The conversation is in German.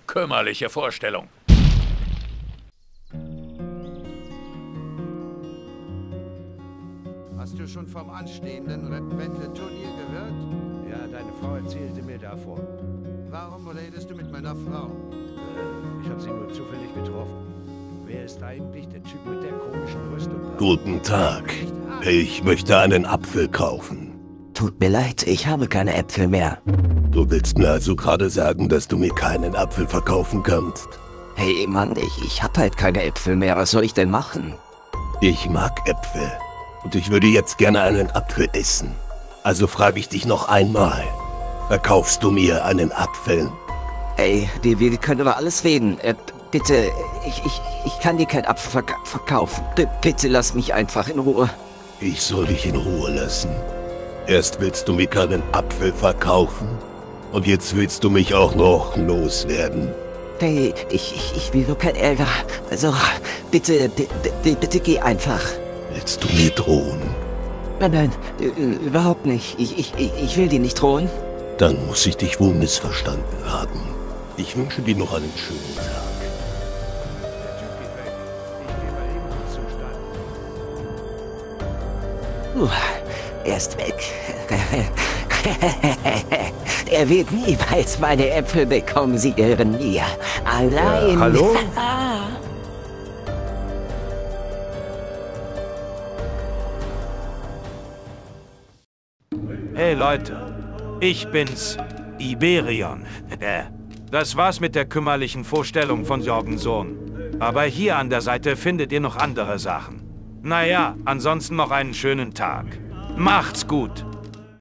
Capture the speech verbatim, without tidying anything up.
Kümmerliche Vorstellung. Hast du schon vom anstehenden Red Battle Turnier gehört? Ja, deine Frau erzählte mir davon. Warum redest du mit meiner Frau? Äh, ich habe sie nur zufällig getroffen. Wer ist eigentlich der Typ mit der komischen Rüstung da? Guten Tag. Ich möchte einen Apfel kaufen. Tut mir leid, ich habe keine Äpfel mehr. Du willst mir also gerade sagen, dass du mir keinen Apfel verkaufen kannst? Hey Mann, ich, ich hab halt keine Äpfel mehr. Was soll ich denn machen? Ich mag Äpfel. Und ich würde jetzt gerne einen Apfel essen. Also frage ich dich noch einmal. Verkaufst du mir einen Apfel? Ey, die, wir können über alles reden. Äh, bitte, ich, ich, ich kann dir keinen Apfel verk verkaufen. B bitte lass mich einfach in Ruhe. Ich soll dich in Ruhe lassen. Erst willst du mir keinen Apfel verkaufen und jetzt willst du mich auch noch loswerden. Hey, ich, ich, ich will nur kein Ärger. Also, bitte, bitte geh einfach. Willst du mir drohen? Nein, nein, überhaupt nicht. Ich, ich, ich will dir nicht drohen. Dann muss ich dich wohl missverstanden haben. Ich wünsche dir noch einen schönen Tag. Der Typ geht weg. Ich gehe mal eben zum Stand. Uh, er ist weg. Er wird niemals meine Äpfel bekommen, sie gehören mir. Allein. Ja, hallo? Hey Leute, ich bin's, Iberion. Das war's mit der kümmerlichen Vorstellung von Jorgens Sohn. Aber hier an der Seite findet ihr noch andere Sachen. Naja, ansonsten noch einen schönen Tag. Macht's gut!